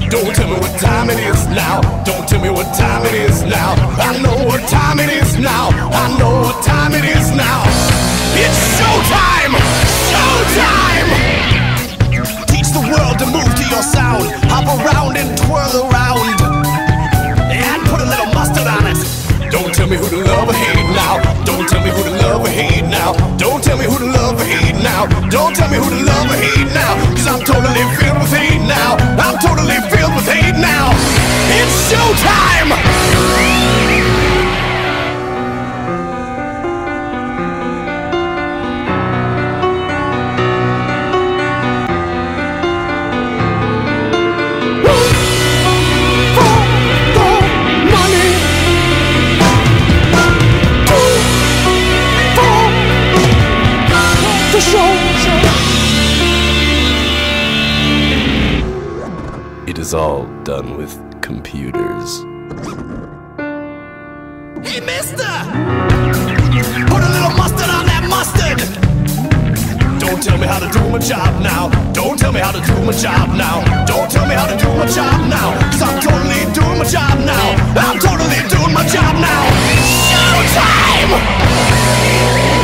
Don't tell me what time it is now. Don't tell me what time it is now. I know what time it is now. I know what time it is now. It's showtime! Showtime! Teach the world to move to your sound. Hop around and twirl around. And put a little mustard on it. Don't tell me who to love or hate now. Don't tell me who to love or hate now. Don't tell me who to love or hate now. Don't tell me who to love or hate now. Cause I'm totally filled with hate now. I'm totally filled with hate now. It's showtime! It is all done with computers. Hey, mister! Put a little mustard on that mustard! Don't tell me how to do my job now. Don't tell me how to do my job now. Don't tell me how to do my job now. Cause I'm totally doing my job now. I'm totally doing my job now. Showtime!